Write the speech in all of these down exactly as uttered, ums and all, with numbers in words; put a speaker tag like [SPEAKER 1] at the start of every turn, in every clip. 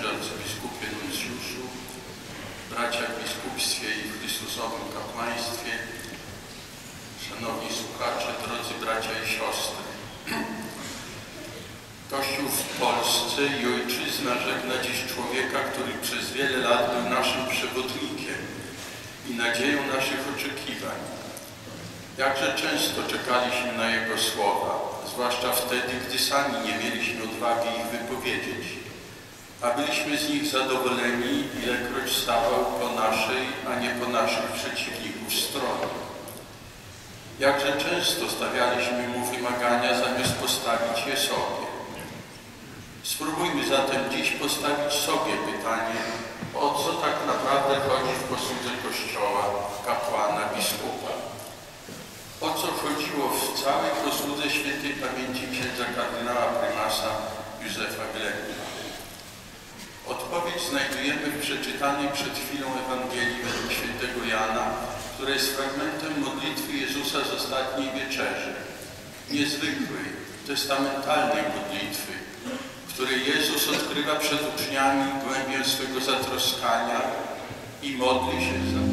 [SPEAKER 1] księże arcybiskupie nuncjuszu, bracia w biskupstwie i w Chrystusowym kapłaństwie, szanowni słuchacze, drodzy bracia i siostry. Kościół w Polsce i ojczyzna żegna dziś człowieka, który przez wiele lat był naszym przewodnikiem i nadzieją naszych oczekiwań. Jakże często czekaliśmy na jego słowa, zwłaszcza wtedy, gdy sami nie mieliśmy odwagi ich wypowiedzieć, a byliśmy z nich zadowoleni, ilekroć stawał po naszej, a nie po naszych przeciwników stronie. Jakże często stawialiśmy mu wymagania, zamiast postawić je sobie. Spróbujmy zatem dziś postawić sobie pytanie, o co tak naprawdę chodzi w posłudze Kościoła, kapłana, biskupa. O co chodziło w całej posłudze świętej pamięci księdza kardynała prymasa Józefa Glebna. Odpowiedź znajdujemy w przeczytanej przed chwilą Ewangelii według świętego Jana, która jest fragmentem modlitwy Jezusa z ostatniej wieczerzy, niezwykłej, testamentalnej modlitwy, w której Jezus odkrywa przed uczniami głębię swego zatroskania i modli się za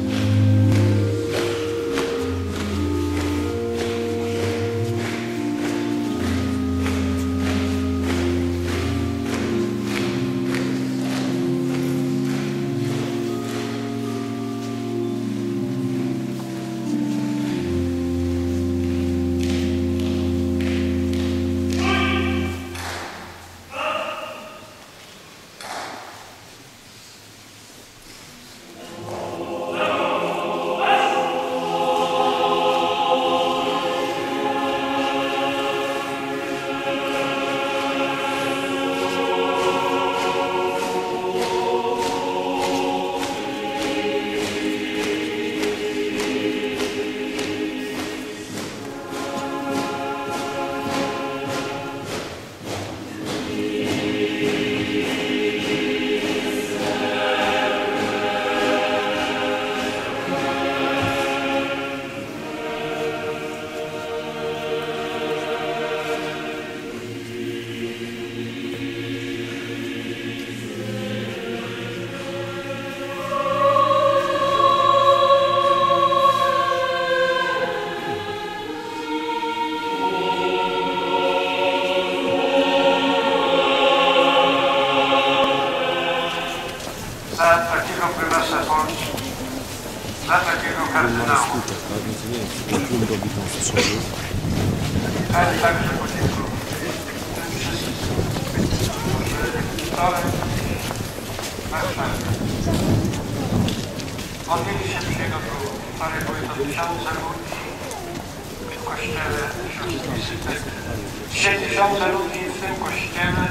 [SPEAKER 2] modlili się przy jego królu. Wczoraj były to tysiące ludzi w kościele. Dzisiaj tysiące ludzi w tym kościele.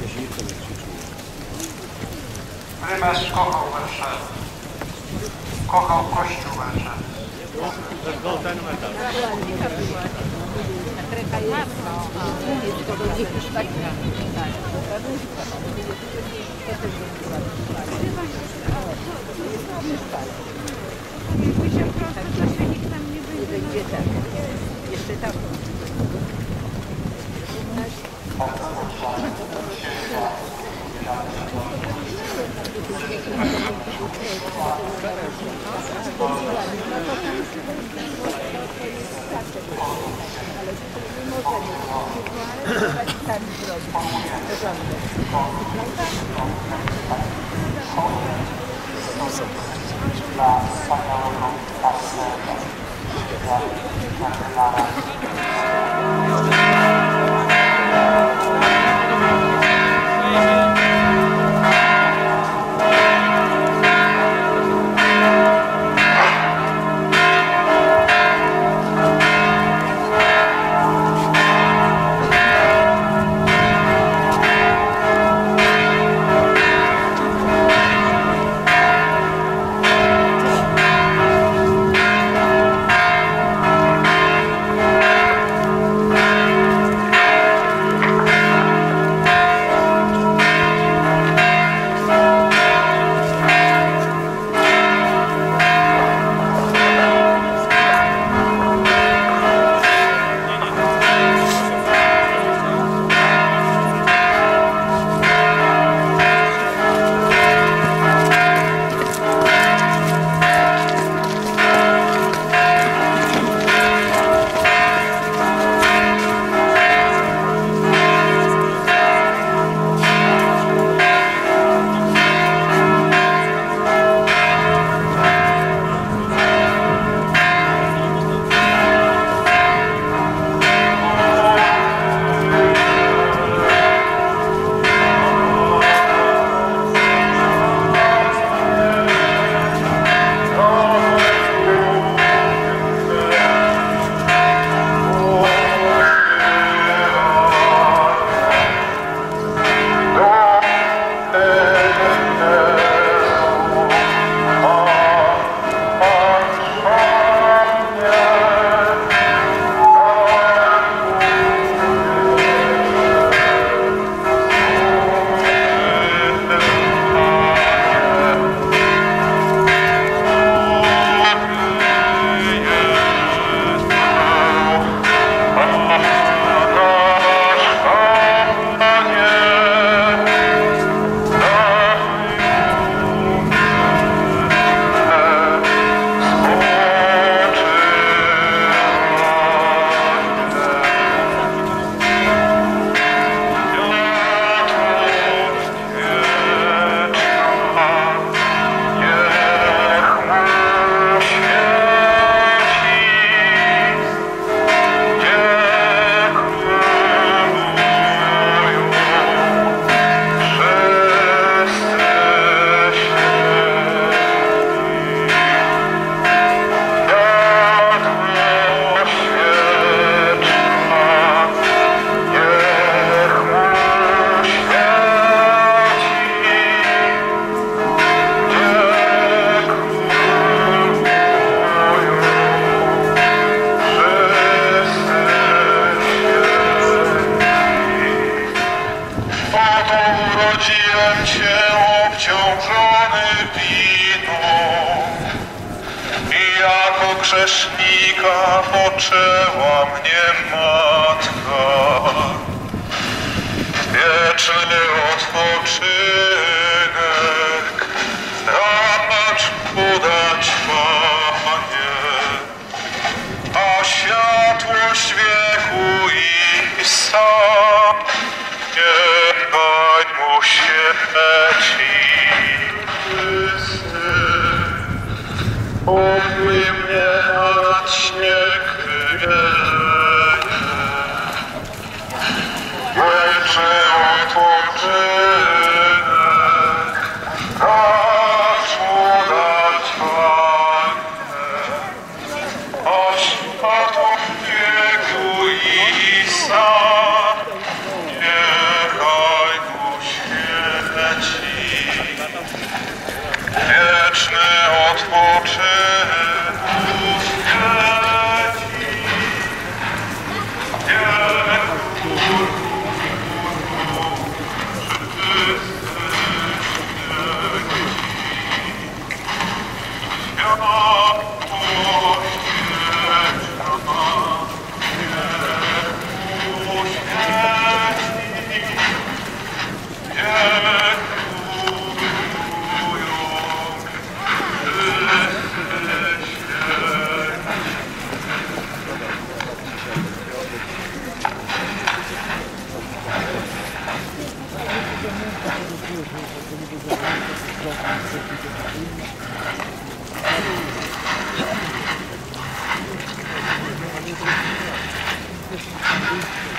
[SPEAKER 2] Prymas kochał Warszawę. Kochał Kościół Warszawy.
[SPEAKER 3] Jeszcze tam.
[SPEAKER 2] Dla wspaniałego partnera, dla kardynała.
[SPEAKER 3] Oto urodziłem Cię obciążony winą i jako grzesznika poczęła mnie matka. Wieczny odpoczynek zdrapacz podać Panie, a światłość wieku i sam niechaj mu świeci czysty. Umyj mnie nad śnieg wywieje, wieczny odpoczynek racz mu dać Panie, a światło wieku i sam niechaj mu świeci. Wieczny odpoczynek świeci.
[SPEAKER 4] Thank you.